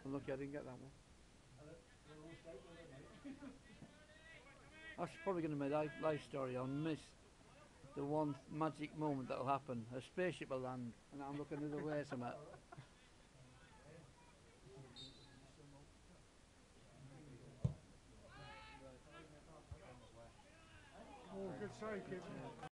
Unlucky I didn't get that one. That's probably going to be my life story. I'll miss the one magic moment that'll happen. A spaceship will land and I'm looking the other way somewhere. Oh, good save, kid.